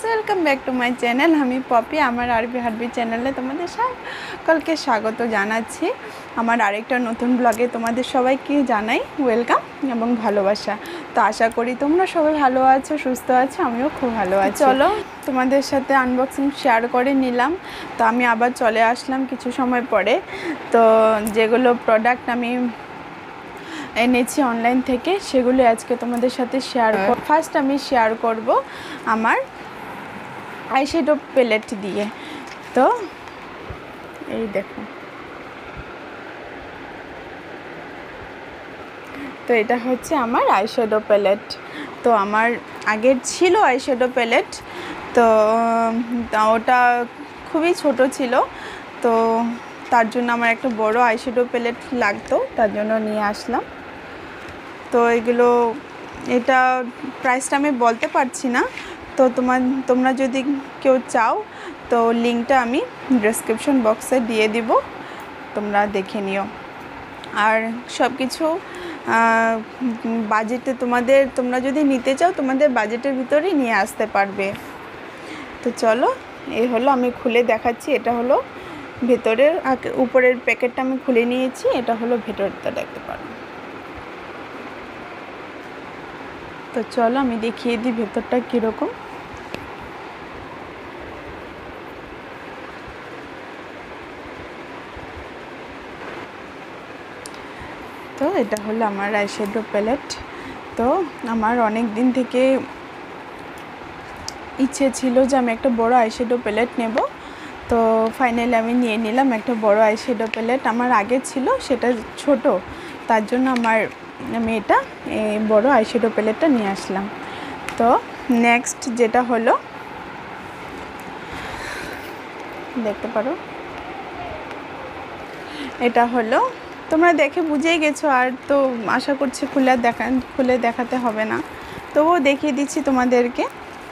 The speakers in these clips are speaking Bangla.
Welcome back to my channel. আমি পপি, আমার আরবি হার্টবিট চ্যানেলে তোমাদের সকলকে স্বাগত জানাচ্ছি। আমার আরেকটা নতুন ব্লগে তোমাদের সবাইকে জানাই ওয়েলকাম এবং ভালোবাসা। তো আশা করি তোমরা সবাই ভালো আছো, সুস্থ আছো, আমিও খুব ভালো আছি। চলো তোমাদের সাথে আনবক্সিং শেয়ার করে নিলাম। তো আমি আবার চলে আসলাম কিছু সময় পরে। তো যেগুলো প্রোডাক্ট আমি এনেছি অনলাইন থেকে সেগুলো আজকে তোমাদের সাথে শেয়ার করব। ফার্স্ট আমি শেয়ার করব আমার আইশ্যাডো প্যালেট দিয়ে। তো এই দেখো, তো এটা হচ্ছে আমার আইশ্যাডো প্যালেট। তো আমার আগের ছিল আইশ্যাডো প্যালেট, তো ওটা খুবই ছোট ছিল। তো তার জন্য আমার একটা বড় আইশ্যাডো প্যালেট লাগতো, তার জন্য নিয়ে আসলাম। তো এগুলো এটা প্রাইসটা আমি বলতে পারছি না। তো তোমরা যদি কেউ চাও তো লিঙ্কটা আমি ডেসক্রিপশন বক্সে দিয়ে দিব, তোমরা দেখে নিও। আর সব কিছু বাজেটে তোমরা যদি নিতে চাও তোমাদের বাজেটের ভিতরেই নিয়ে আসতে পারবে। তো চলো, এই হলো, আমি খুলে দেখাচ্ছি। এটা হলো ভেতরের, উপরের প্যাকেটটা আমি খুলে নিয়েছি। এটা হলো ভেতরটা, দেখতে পারো। তো চলো আমি দেখিয়ে দিই ভেতরটা কীরকম। তো এটা হলো আমার আইশ্যাডো প্যালেট। তো আমার অনেক দিন থেকে ইচ্ছে ছিল যে আমি একটা বড় আইশ্যাডো প্যালেট নেব। তো ফাইনালি আমি নিয়ে নিলাম একটা বড় আইশ্যাডো প্যালেট। আমার আগে ছিল সেটা ছোট, তার জন্য আমি এটা বড় আইশ্যাডো প্যালেটটা নিয়ে আসলাম। তো নেক্সট যেটা হলো, দেখতে পারো, এটা হলো, তোমরা দেখে বুঝেই গেছো, আর তো আশা করছি খুলে দেখাতে হবে না, তবুও দেখিয়ে দিচ্ছি তোমাদেরকে।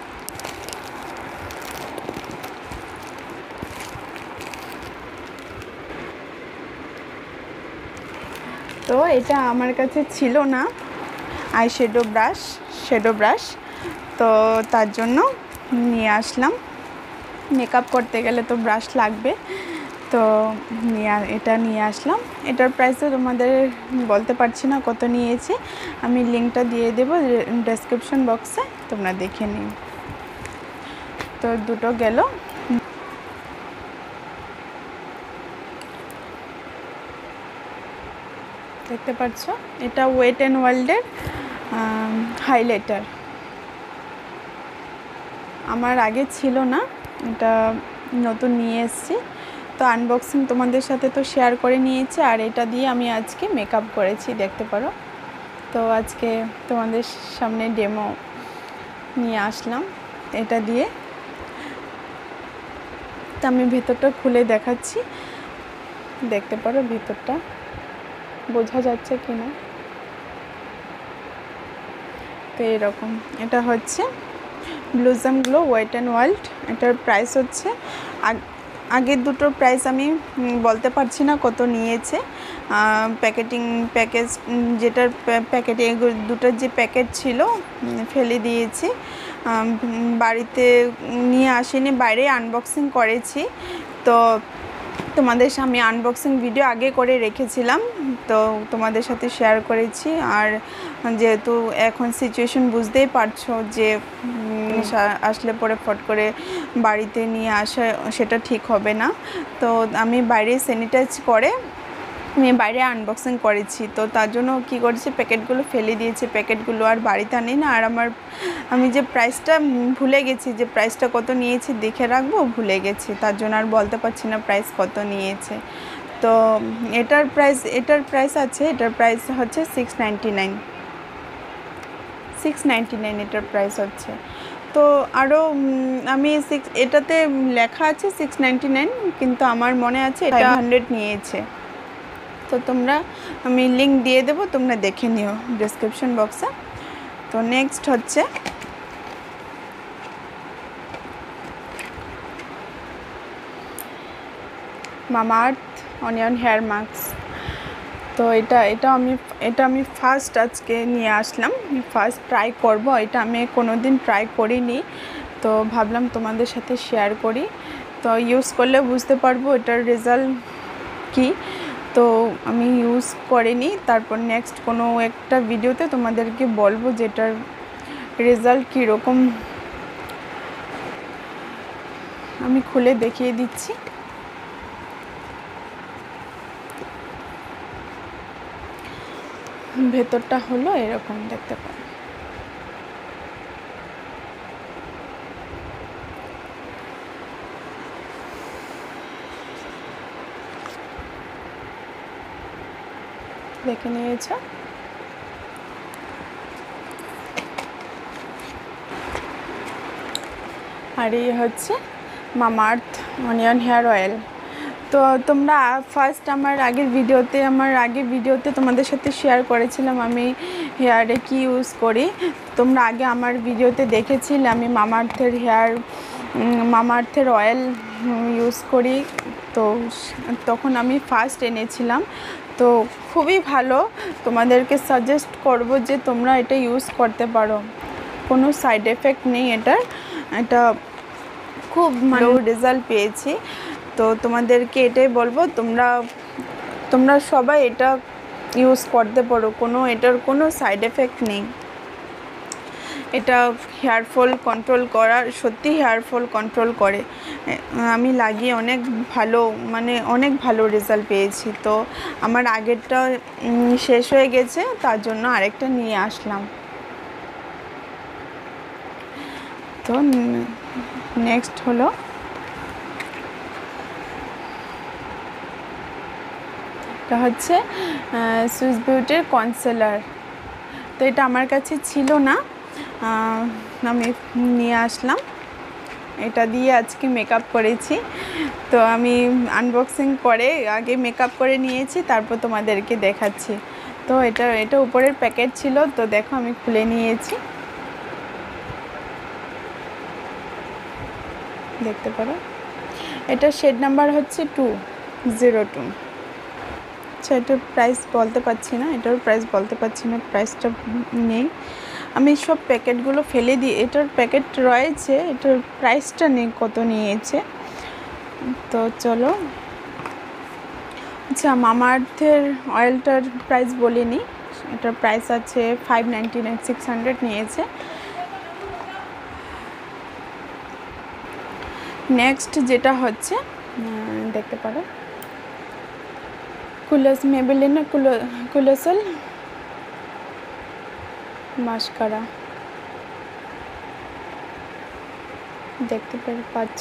তো এটা আমার কাছে ছিল না শ্যাডো ব্রাশ, তো তার জন্য নিয়ে আসলাম। মেকআপ করতে গেলে তো ব্রাশ লাগবে, তো এটা নিয়ে আসলাম। এটার প্রাইসও তোমাদের বলতে পারছি না কত নিয়েছে, আমি লিঙ্কটা দিয়ে দেবো ডেসক্রিপশন বক্সে, তোমরা দেখে নিও। তো দুটো গেল। দেখতে পাচ্ছ, এটা ওয়েট অ্যান্ড ওয়াইল্ডের হাইলাইটার। আমার আগে ছিল না, এটা নতুন নিয়ে এসেছি। তো আনবক্সিং তোমাদের সাথে তো শেয়ার করে নিয়েছি, আর এটা দিয়ে আমি আজকে মেকআপ করেছি, দেখতে পারো। তো আজকে তোমাদের সামনে ডেমো নিয়ে আসলাম এটা দিয়ে। তো আমি ভেতরটা খুলে দেখাচ্ছি, দেখতে পারো ভেতরটা বোঝা যাচ্ছে কি না। তো এরকম, এটা হচ্ছে blossom glow wet and wild. এটার প্রাইস হচ্ছে, আগের দুটোর প্রাইস আমি বলতে পারছি না কত নিয়েছে। প্যাকেজ যেটার প্যাকেটে দুটোর যে প্যাকেট ছিল ফেলে দিয়েছি, বাড়িতে নিয়ে আসিনি, বাইরে আনবক্সিং করেছি। তো তোমাদের সামনে আনবক্সিং ভিডিও আগে করে রেখেছিলাম, তো তোমাদের সাথে শেয়ার করেছি। আর যেহেতু এখন সিচুয়েশন বুঝতেই পারছো যে আসলে পরে ফট করে বাড়িতে নিয়ে আসা সেটা ঠিক হবে না, তো আমি বাইরে স্যানিটাইজ করে আমি বাইরে আনবক্সিং করেছি। তো তার জন্য কী করেছি, প্যাকেটগুলো ফেলে দিয়েছি, প্যাকেটগুলো আর বাড়িতে আনি না। আর আমি যে প্রাইসটা ভুলে গেছি, যে প্রাইসটা কত নিয়েছি দেখে রাখবো, ভুলে গেছি, তার জন্য আর বলতে পারছি না প্রাইস কত নিয়েছে। তো এটার প্রাইস আছে, এটার প্রাইস হচ্ছে 699 এটার প্রাইস হচ্ছে। তো আরও আমি এটাতে লেখা আছে 699, কিন্তু আমার মনে আছে এটা 100 নিয়েছে। তো আমি লিঙ্ক দিয়ে দেবো, তোমরা দেখে নিও ডেসক্রিপশন বক্সে। তো নেক্সট হচ্ছে মামাআর্থ অনিয়ন হেয়ার মাস্ক। তো এটা আমি ফার্স্ট আজকে নিয়ে আসলাম, ফার্স্ট ট্রাই করব। এটা আমি কোনো দিন ট্রাই করিনি, তো ভাবলাম তোমাদের সাথে শেয়ার করি। তো ইউজ করলে বুঝতে পারবো এটার রেজাল্ট কি। তো আমি ইউজ করিনি, তারপর নেক্সট কোনো একটা ভিডিওতে তোমাদেরকে বলবো যে এটার রেজাল্ট কীরকম। আমি খুলে দেখিয়ে দিচ্ছি। ভেতরটা হলো এরকম, দেখতে পারো। দেখে নিয়েছ। আর এই হচ্ছে মামাআর্থ অনিয়ন হেয়ার অয়েল। তো তোমরা ফার্স্ট আমার আগের ভিডিওতে তোমাদের সাথে শেয়ার করেছিলাম আমি হেয়ারে কি ইউজ করি। তোমরা আগে আমার ভিডিওতে দেখেছিলে আমি মামাআর্থের অয়েল ইউজ করি। তো তখন আমি ফার্স্ট এনেছিলাম, তো খুবই ভালো। তোমাদেরকে সাজেস্ট করব যে তোমরা এটা ইউজ করতে পারো, কোনো সাইড এফেক্ট নেই এটার। এটা খুব ভালো রেজাল্ট পেয়েছি। তো তোমাদেরকে এটাই বলবো, তোমরা সবাই এটা ইউজ করতে পারো, এটার কোনো সাইড এফেক্ট নেই। এটা হেয়ার ফল কন্ট্রোল সত্যি হেয়ার ফল কন্ট্রোল করে। আমি লাগিয়ে অনেক ভালো রেজাল্ট পেয়েছি। তো আমার আগেরটা শেষ হয়ে গেছে, তার জন্য আরেকটা নিয়ে আসলাম। তো নেক্সট হলো এটা হচ্ছে সুইস বিউটির কনসিলার। তো এটা আমার কাছে ছিল না, আমি নিয়ে আসলাম। এটা দিয়ে আজকে মেকআপ করেছি। তো আমি আনবক্সিং করে আগে মেকআপ করে নিয়েছি, তারপর তোমাদেরকে দেখাচ্ছি। তো এটা উপরের প্যাকেট ছিল, তো দেখো আমি খুলে নিয়েছি, দেখতে পারো। এটা শেড নাম্বার হচ্ছে 202। আচ্ছা, এটার প্রাইস বলতে পারছি না, প্রাইসটা নেই। আমি সব প্যাকেটগুলো ফেলে দিই। এটার প্যাকেট রয়েছে, এটার প্রাইসটা নেই কত নিয়েছে। তো চলো, আচ্ছা মামাআর্থের অয়েলটার প্রাইস বলিনি। এটার প্রাইস আছে 599, 600 নিয়েছে। নেক্সট যেটা হচ্ছে দেখতে পারো মেবেলিনের কুলোসল মাস্কারা, দেখতে পাচ্ছ।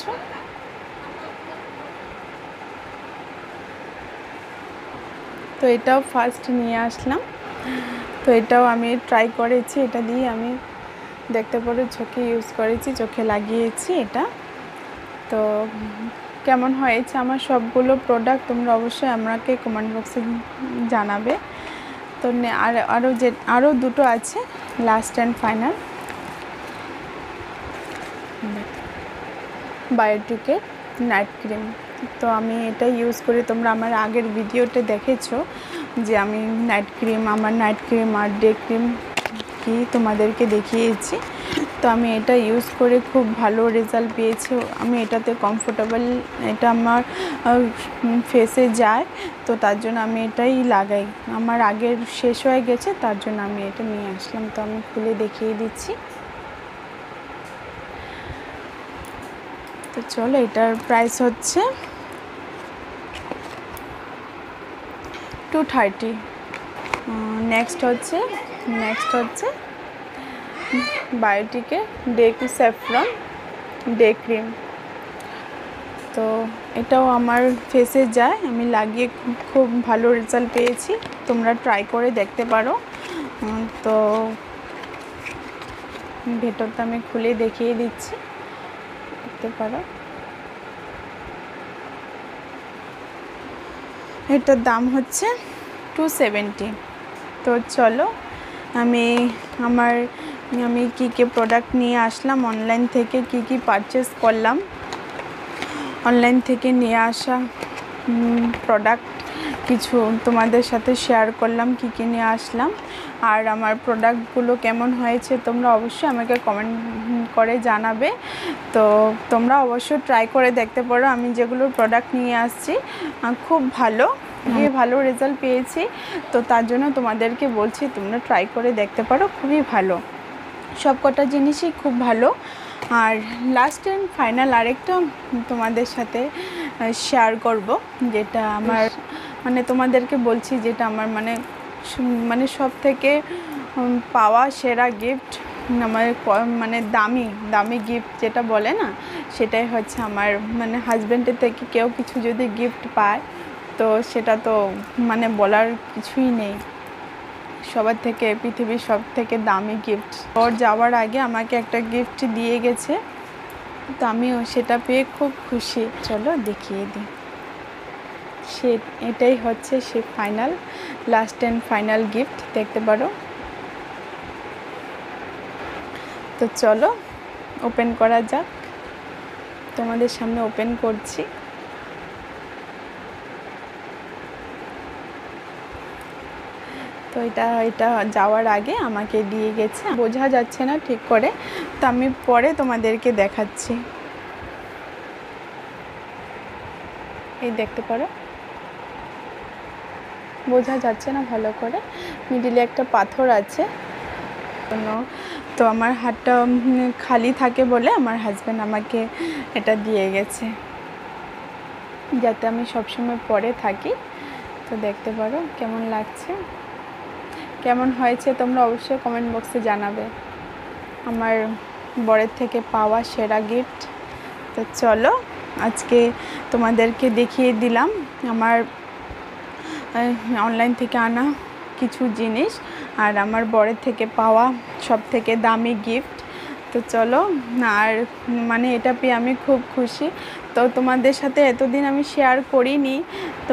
তো এটাও ফার্স্ট নিয়ে আসলাম। তো এটাও আমি ট্রাই করেছি, এটা দিয়ে আমি দেখতে পারো চোখে ইউজ করেছি, চোখে লাগিয়েছি এটা। তো কেমন হয়েছে আমার সবগুলো প্রোডাক্ট তোমরা অবশ্যই আমাকে কমেন্ট বক্সে জানাবে। তো আরও দুটো আছে, লাস্ট অ্যান্ড ফাইনাল, বায়োটিকের নাইট ক্রিম। তো আমি এটা ইউজ করি। তোমরা আমার আগের ভিডিওতে দেখেছো যে আমি আমার নাইট ক্রিম আর ডে ক্রিম কি তোমাদেরকে দেখিয়েছি। তো আমি এটা ইউজ করে খুব ভালো রেজাল্ট পেয়েছি। আমি এটাতে কমফোর্টেবল, এটা আমার ফেসে যায়, তো তার জন্য আমি এটাই লাগাই। আমার আগের শেষ হয়ে গেছে, তার জন্য আমি এটা নিয়ে আসলাম। তো আমি খুলে দেখিয়ে দিচ্ছি। তো চলো, এটার প্রাইস হচ্ছে 230। নেক্সট হচ্ছে বায়োটিকের স্যাফরন ডে ক্রিম। তো এটাও আমার ফেসে যায়, আমি লাগিয়ে খুব ভালো রেজাল্ট পেয়েছি। তোমরা ট্রাই করে দেখতে পারো। তো ভেতরটা আমি খুলে দেখিয়ে দিচ্ছি, দেখতে পারো। এটার দাম হচ্ছে 270। তো চলো, আমি কী প্রোডাক্ট নিয়ে আসলাম অনলাইন থেকে, কি পারচেস করলাম অনলাইন থেকে নিয়ে আসা প্রোডাক্ট, কিছু তোমাদের সাথে শেয়ার করলাম, কী কী নিয়ে আসলাম। আর আমার প্রোডাক্টগুলো কেমন হয়েছে তোমরা অবশ্যই আমাকে কমেন্ট করে জানাবে। তো তোমরা অবশ্যই ট্রাই করে দেখতে পারো। আমি যেগুলো প্রোডাক্ট নিয়ে আসছি খুব ভালো, ভালো রেজাল্ট পেয়েছি। তো তার জন্য তোমাদেরকে বলছি তোমরা ট্রাই করে দেখতে পারো, খুবই ভালো, সব কটা জিনিসই খুব ভালো। আর লাস্ট অ্যান্ড ফাইনাল আরেকটা তোমাদের সাথে শেয়ার করব, যেটা আমার মানে তোমাদেরকে বলছি, যেটা আমার মানে সব থেকে পাওয়া সেরা গিফট, আমার মানে দামি গিফট যেটা বলে না, সেটাই হচ্ছে আমার মানে হাজব্যান্ডের থেকে কেউ কিছু যদি গিফট পায় তো সেটা তো মানে বলার কিছুই নেই। সবার থেকে, পৃথিবীর সব থেকে দামি গিফট। ওর যাওয়ার আগে আমাকে একটা গিফট দিয়ে গেছে, তো আমিও সেটা পেয়ে খুব খুশি। চলো দেখিয়ে দিই। এটাই হচ্ছে সে final, last and final gift, দেখতে পারো। তো চলো ওপেন করা যাক, তোমাদের সামনে ওপেন করছি। তো এটা যাওয়ার আগে আমাকে দিয়ে গেছে, বোঝা যাচ্ছে না ঠিক করে, তো আমি পরে তোমাদেরকে দেখাচ্ছি। এই দেখতে পারো, বোঝা যাচ্ছে না ভালো করে, মিডিলে একটা পাথর আছে। তো আমার হাতটা খালি থাকে বলে আমার হাজব্যান্ড আমাকে এটা দিয়ে গেছে, যাতে আমি সবসময় পরে থাকি। তো দেখতে পারো কেমন লাগছে, কেমন হয়েছে তোমরা অবশ্যই কমেন্ট বক্সে জানাবে। আমার বরের থেকে পাওয়া সেরা গিফট। তো চলো আজকে তোমাদেরকে দেখিয়ে দিলাম আমার অনলাইন থেকে আনা কিছু জিনিস আর আমার বরের থেকে পাওয়া সব থেকে দামি গিফট। তো চলো, আর মানে এটা পেয়ে আমি খুব খুশি। তো তোমাদের সাথে এতদিন আমি শেয়ার করিনি, তো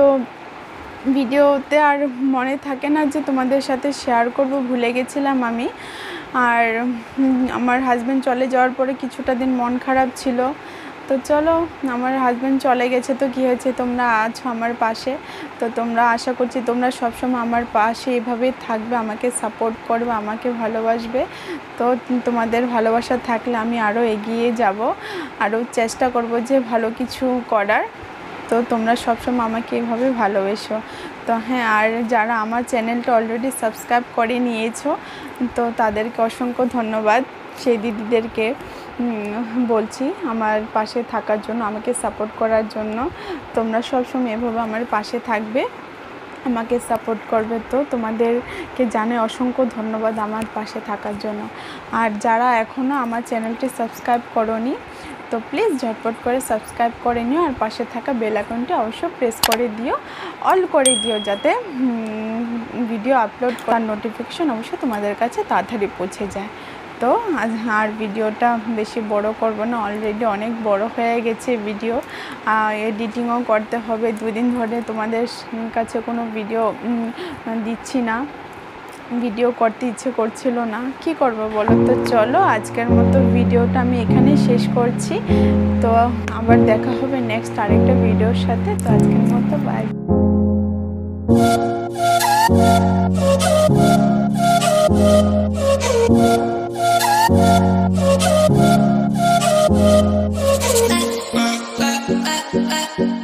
ভিডিওতে আর মনে থাকে না যে তোমাদের সাথে শেয়ার করব, ভুলে গেছিলাম আমি। আর আমার হাজব্যান্ড চলে যাওয়ার পরে কিছুটা দিন মন খারাপ ছিল। তো চলো, আমার হাজব্যান্ড চলে গেছে তো কী হয়েছে, তোমরা আছো আমার পাশে। তো তোমরা, আশা করছি তোমরা সবসময় আমার পাশে এভাবেই থাকবে, আমাকে সাপোর্ট করবে, আমাকে ভালোবাসবে। তো তোমাদের ভালোবাসা থাকলে আমি আরও এগিয়ে যাব, আরও চেষ্টা করব যে ভালো কিছু করার। তো তোমরা সবসময় আমাকে এভাবে ভালোবেসো। তো হ্যাঁ, আর যারা আমার চ্যানেলটা অলরেডি সাবস্ক্রাইব করে নিয়েছো তো তাদেরকে অসংখ্য ধন্যবাদ। সেই দিদিদেরকে বলছি আমার পাশে থাকার জন্য, আমাকে সাপোর্ট করার জন্য। তোমরা সবসময় এভাবে আমার পাশে থাকবে, আমাকে সাপোর্ট করবে। তো তোমাদেরকে জানাই অসংখ্য ধন্যবাদ আমার পাশে থাকার জন্য। আর যারা এখনও আমার চ্যানেলটি সাবস্ক্রাইব করোনি তো প্লিজ ঝটপট করে সাবস্ক্রাইব করে নিও, আর পাশে থাকা বেল আইকনটি অবশ্যই প্রেস করে দিও, অল করে দিও, যাতে ভিডিও আপলোড করার নোটিফিকেশন অবশ্যই তোমাদের কাছে তাড়াতাড়ি পৌঁছে যায়। তো আর ভিডিওটা বেশি বড় করব না, অলরেডি অনেক বড় হয়ে গেছে ভিডিও, এডিটিংও করতে হবে। 2 দিন ধরে তোমাদের কাছে কোনো ভিডিও দিচ্ছি না, ভিডিও করতে ইচ্ছে করছিল না, কি করব বলো। তো চলো আজকের মতো ভিডিওটা আমি এখানেই শেষ করছি। তো আবার দেখা হবে নেক্সট আরেকটা ভিডিওর সাথে। তো আজকের মতো বাই।